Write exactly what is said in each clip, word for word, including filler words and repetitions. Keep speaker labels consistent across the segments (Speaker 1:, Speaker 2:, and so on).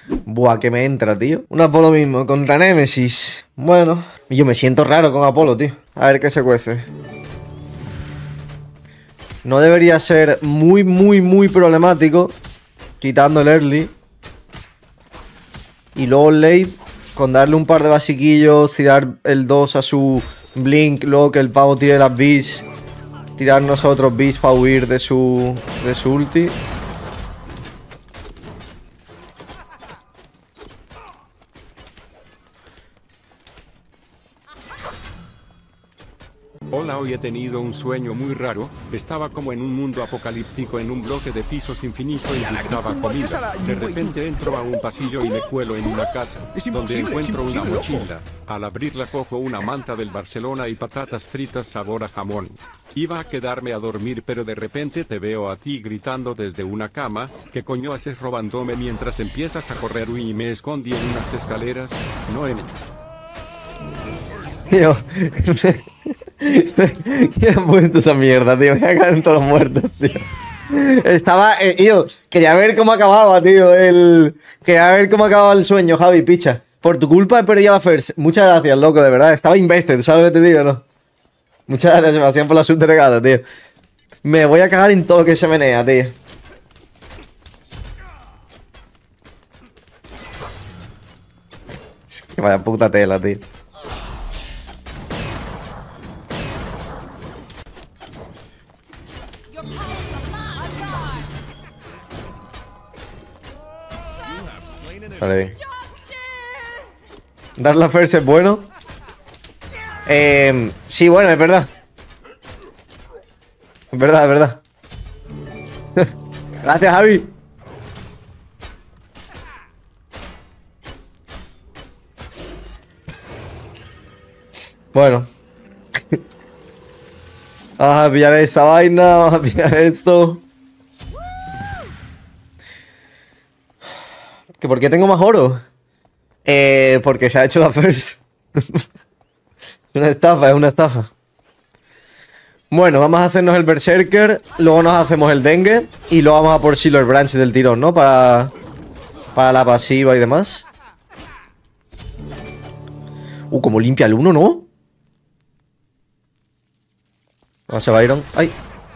Speaker 1: Buah, que me entra, tío. Un Apolo mismo, contra Némesis. Bueno, yo me siento raro con Apolo, tío. A ver qué se cuece. No debería ser muy, muy, muy problemático quitando el early. Y luego el late, con darle un par de basiquillos, tirar el dos a su blink, luego que el pavo tire las beats, tirar nosotros beats para huir de su, de su ulti.
Speaker 2: Hola, hoy he tenido un sueño muy raro. Estaba como en un mundo apocalíptico en un bloque de pisos infinito y buscaba comida. De repente entro a un pasillo y me cuelo en una casa, donde encuentro una mochila. Al abrirla cojo una manta del Barcelona y patatas fritas sabor a jamón. Iba a quedarme a dormir, pero de repente te veo a ti gritando desde una cama. ¿Qué coño haces robándome mientras empiezas a correr? Y me escondí en unas escaleras, no en...
Speaker 1: Tío, ¿quién ha puesto esa mierda, tío? Me cagan todos los muertos, tío. Estaba, eh, tío, quería ver cómo acababa, tío, el... Quería ver cómo acababa el sueño, Javi, picha. Por tu culpa he perdido la first. Muchas gracias, loco, de verdad. Estaba invested, ¿sabes lo que te digo, no? Muchas gracias, Sebastián, por la sub de regalo, tío. Me voy a cagar en todo lo que se menea, tío. Es que vaya puta tela, tío. Vale, bien. Dar la first es bueno. Eh, sí, bueno, es verdad. Es verdad, es verdad. Gracias, Javi. Bueno. Vamos a pillar esa vaina. Vamos a pillar esto. ¿Que por qué tengo más oro? Eh, porque se ha hecho la first. Es una estafa, es una estafa. Bueno, vamos a hacernos el Berserker. Luego nos hacemos el Dengue. Y luego vamos a por Silver Branch del tirón, ¿no? Para, para la pasiva y demás. Uh, como limpia el uno, ¿no? Vamos a Byron. ¡Ay!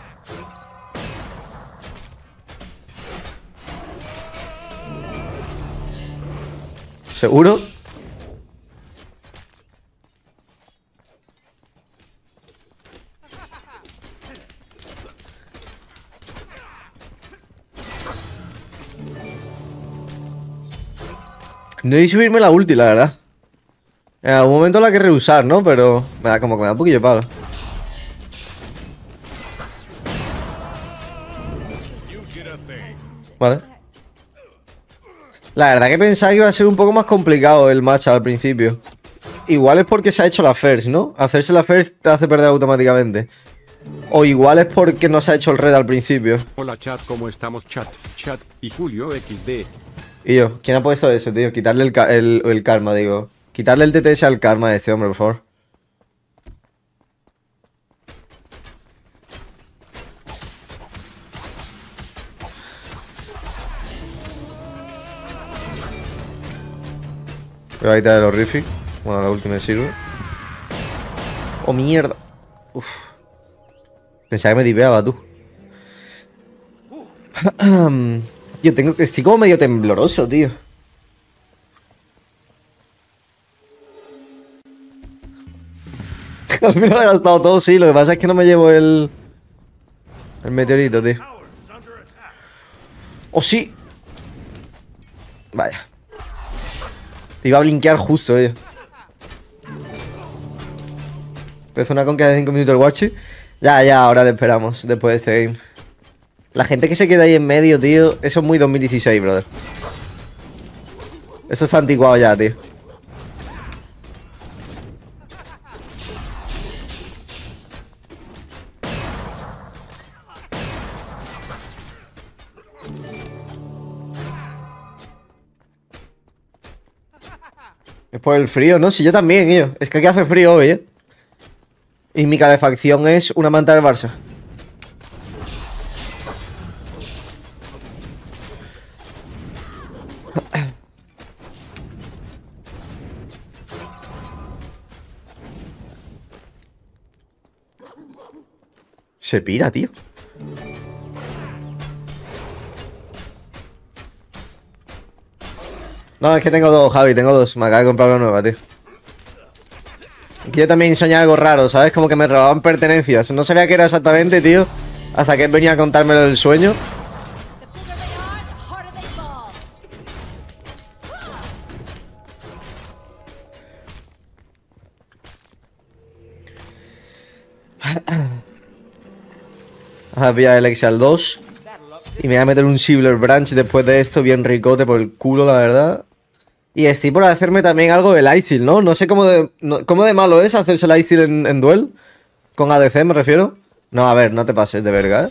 Speaker 1: ¿Seguro? No hay subirme la ulti, la verdad. En algún momento la querré usar, ¿no? Pero me da como que me da un poquillo de palo. Vale. La verdad que pensaba que iba a ser un poco más complicado el match al principio. Igual es porque se ha hecho la first, ¿no? Hacerse la first te hace perder automáticamente. O igual es porque no se ha hecho el red al principio.
Speaker 2: Hola chat, ¿cómo estamos chat? Chat y Julio equis de.
Speaker 1: Y yo, ¿quién ha puesto eso, tío? Quitarle el, ca el, el karma, digo. Quitarle el T T S al karma de este hombre, por favor. Voy a quitar el horrific. Bueno, la última me sirve. ¡Oh, mierda! Uf. Pensaba que me diveaba, tú. Yo tengo que... Estoy como medio tembloroso, tío. Al final he gastado todo, sí. Lo que pasa es que no me llevo el... El meteorito, tío. ¡Oh, sí! Vaya. Iba a blinkear justo, tío. Empezó una conca de cinco minutos el Warchi. Ya, ya, ahora le esperamos. Después de ese game. La gente que se queda ahí en medio, tío. Eso es muy dos mil dieciséis, brother. Eso está anticuado ya, tío. Es por el frío, ¿no? Si yo también, tío. Es que aquí hace frío hoy, ¿eh? Y mi calefacción es una manta del Barça. Se pira, tío. No, es que tengo dos, Javi, tengo dos. Me acabo de comprar una nueva, tío. Que yo también soñé algo raro, ¿sabes? Como que me robaban pertenencias. No sabía qué era exactamente, tío. Hasta que él venía a contármelo del sueño. Voy a pillar el Exal dos. Y me voy a meter un Silver Branch después de esto, bien ricote por el culo, la verdad. Y estoy por hacerme también algo del Isil, ¿no? No sé cómo de, no, cómo de malo es hacerse el Isil en, en duel. Con A D C me refiero. No, a ver, no te pases de verga, ¿eh?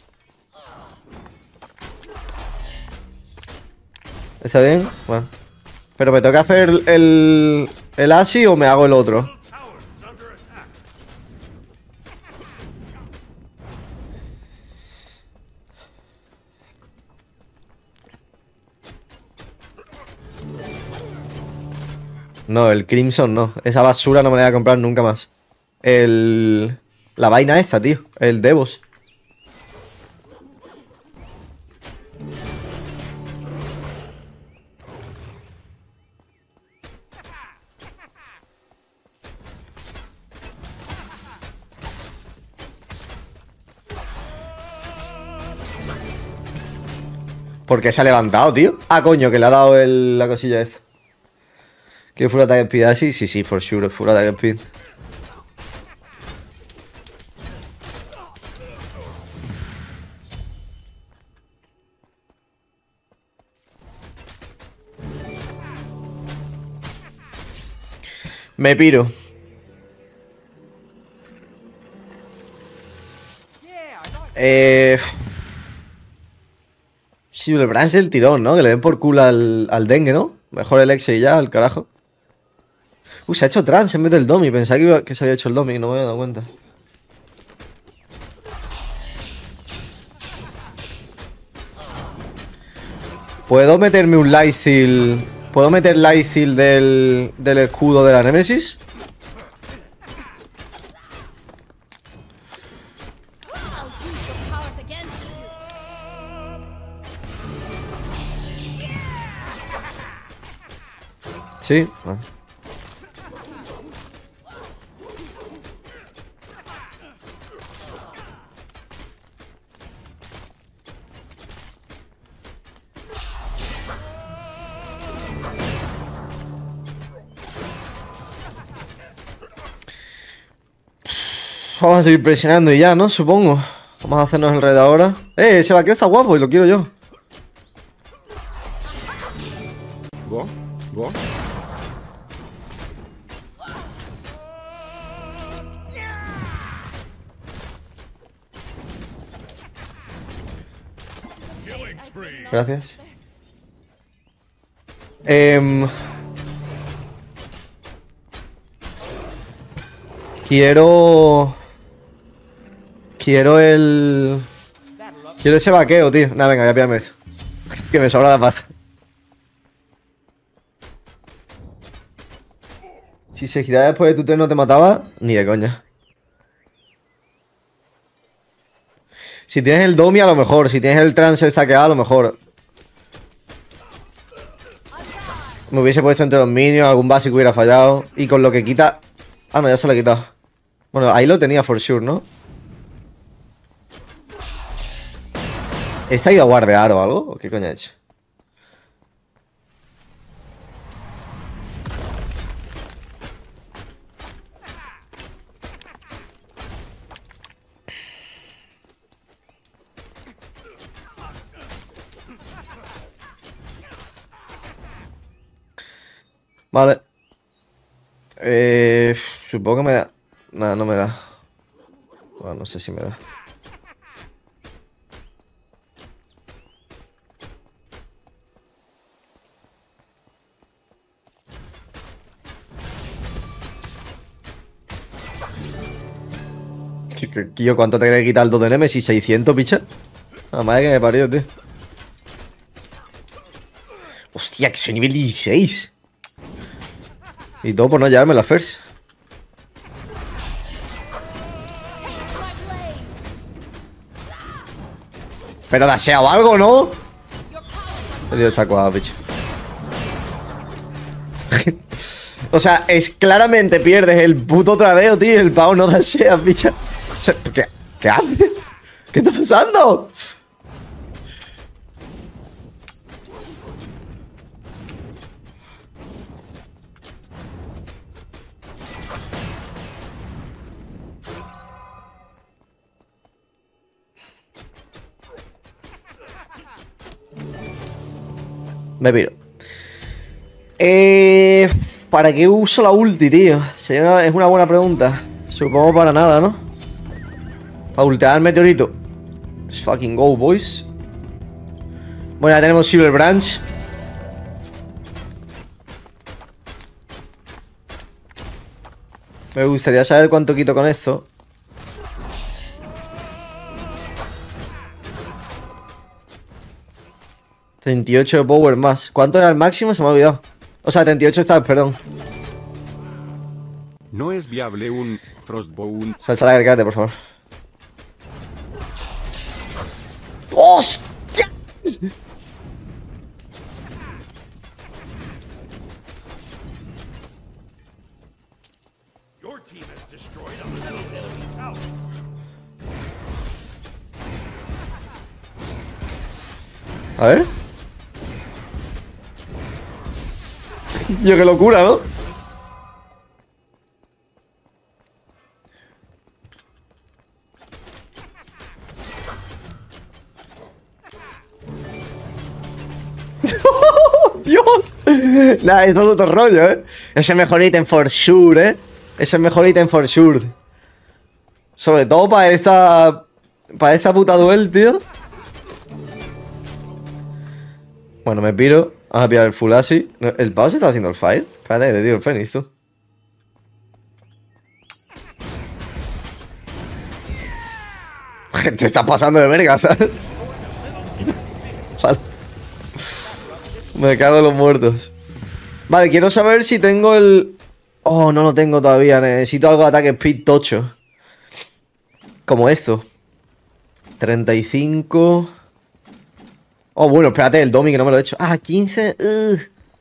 Speaker 1: ¿Está bien? Bueno. Pero me toca hacer el, el Asi o me hago el otro. No, el Crimson no. Esa basura no me la voy a comprar nunca más. El... La vaina esta, tío. El Devos. ¿Por qué se ha levantado, tío? Ah, coño, que le ha dado el, la cosilla esta. ¿Qué full attack speed así? Sí, sí, for sure, full attack speed. Me piro. Eh... Sí, el branch del tirón, ¿no? Que le den por culo al, al dengue, ¿no? Mejor el Exe y ya, al carajo. Uy, se ha hecho trans en vez del Domi. Pensaba que, iba, que se había hecho el Domi y no me había dado cuenta. ¿Puedo meterme un Lifesteal? ¿Puedo meter Lifesteal del, del escudo de la Némesis? Sí, vale. Vamos a seguir presionando y ya, ¿no? Supongo. Vamos a hacernos el red ahora. Eh, ese vaquero está guapo y lo quiero yo.
Speaker 2: Go, go.
Speaker 1: Gracias. Eh, quiero... Quiero el... Quiero ese vaqueo, tío. Nada, venga, voy a pillarme eso. Que me sobra la paz. Si se giraba después de tu tren no te mataba, ni de coña. Si tienes el Domi a lo mejor, si tienes el trance stackeado a lo mejor. Me hubiese puesto entre los minions, algún básico hubiera fallado. Y con lo que quita... Ah, no, ya se lo he quitado. Bueno, ahí lo tenía for sure, ¿no? ¿Está ido a guardear o algo? ¿O qué coño ha hecho? Vale. Eh, supongo que me da... Nada, no me da. Bueno, no sé si me da. Tío, ¿cuánto te quería quitar el dos de Nemesis? ¿seiscientos, picha? La madre que me parió, tío. Hostia, que soy nivel dieciséis. Y todo por no llevarme la first. Pero dasea o algo, ¿no? El tío está cuadrado, bicho. O sea, es claramente pierdes el puto tradeo, tío. El pavo no dasea, bicho. O sea, ¿qué, ¿Qué hace? ¿Qué está pasando? Me piro. Eh, ¿Para qué uso la ulti, tío? Sería- Es una buena pregunta. Supongo para nada, ¿no? Para ultear el meteorito. Let's fucking go, boys. Bueno, ya tenemos Silver Branch. Me gustaría saber cuánto quito con esto. treinta y ocho de power más. ¿Cuánto era el máximo? Se me ha olvidado. O sea, treinta y ocho está, perdón.
Speaker 2: No es viable un Frostbone.
Speaker 1: Salsa la garganta, por favor. ¡Hostia! A ver. Tío, qué locura, ¿no? Dios. Nah, esto es otro rollo, ¿eh? Ese es el mejor ítem for sure, ¿eh? Ese es el mejor ítem for sure. Sobre todo para esta... Para esta puta duel, tío. Bueno, me piro. Vamos a pillar el full así. ¿El pavo se está haciendo el fire? Espérate, te tiro el Fénix, tú. Te está pasando de verga, ¿sabes? Vale. Me cago en los muertos. Vale, quiero saber si tengo el... Oh, no lo tengo todavía. Necesito algo de ataque speed tocho. Como esto. treinta y cinco... Oh, bueno, espérate, el Domi que no me lo he hecho. Ah, quince. Uh.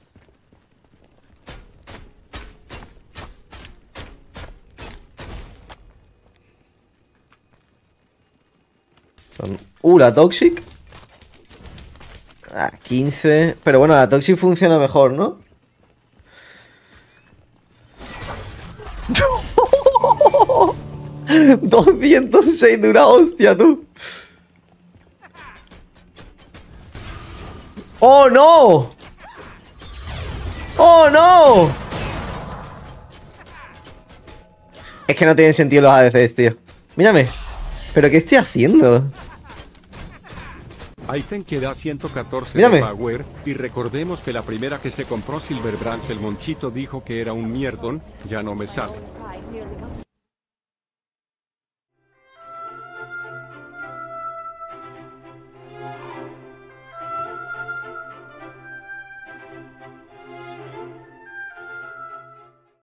Speaker 1: Son... Uh, la Toxic. Ah, quince. Pero bueno, la Toxic funciona mejor, ¿no? doscientos seis de una hostia, tú. ¡Oh, no! ¡Oh, no! Es que no tienen sentido los A D Cs, tío. Mírame. ¿Pero qué estoy haciendo?
Speaker 2: Aizen que da ciento catorce
Speaker 1: Mírame.
Speaker 2: de power, y recordemos que la primera que se compró Silver Branch el monchito dijo que era un mierdón, ya no me sale.